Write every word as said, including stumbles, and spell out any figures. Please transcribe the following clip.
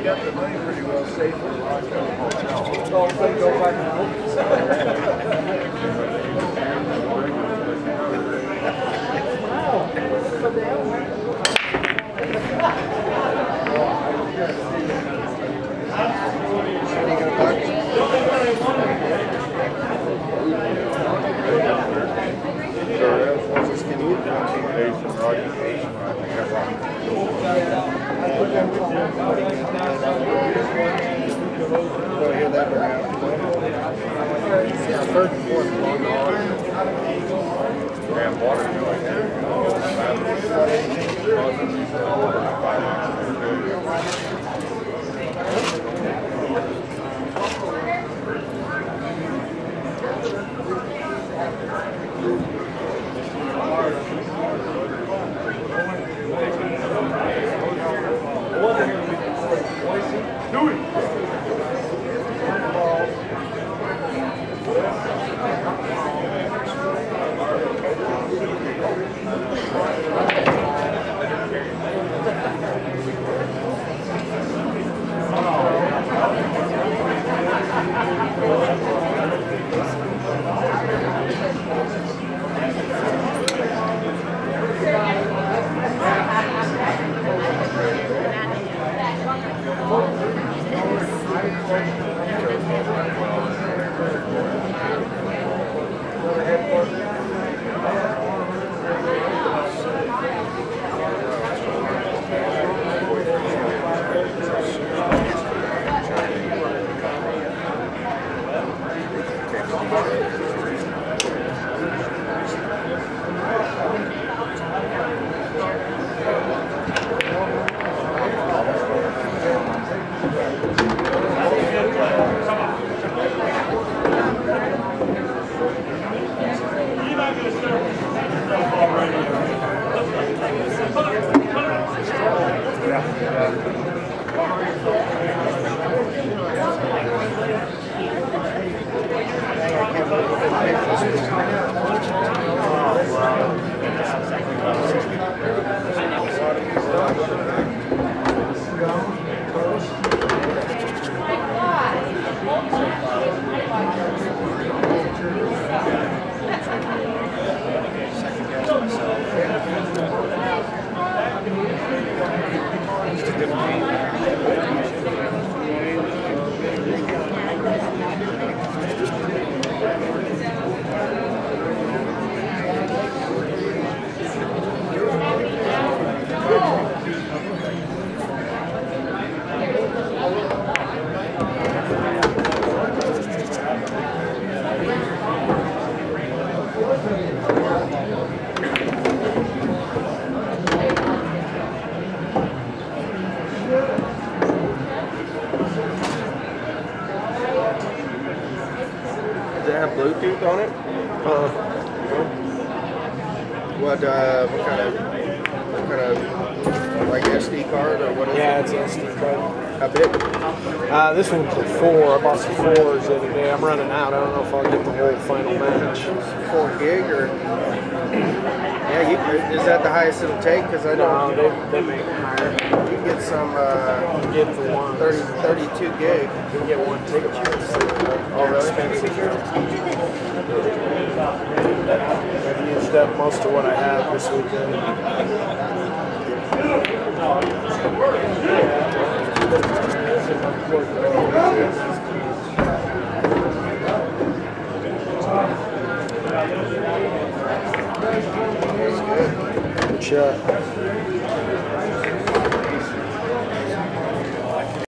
got the money pretty well safe for a long time. All of a sudden go back home. Yeah, third and fourth long dollars. And water like that. Do it. Does it have Bluetooth on it? Uh, What, uh, what kind of, what kind of, like S D card or what is yeah, it? it's an S D card. How big? Uh, this one's a four. I bought some fours the other day. I'm running out. I don't know if I'll get the whole final match. Four gig or? Yeah, you, is that the highest it'll take? Because I No, know they, they make them higher. you can get some uh, You can get for one. thirty, thirty-two gig. You can get one gigabyte. Oh, really? I've used up most of what I have this weekend. Good shot.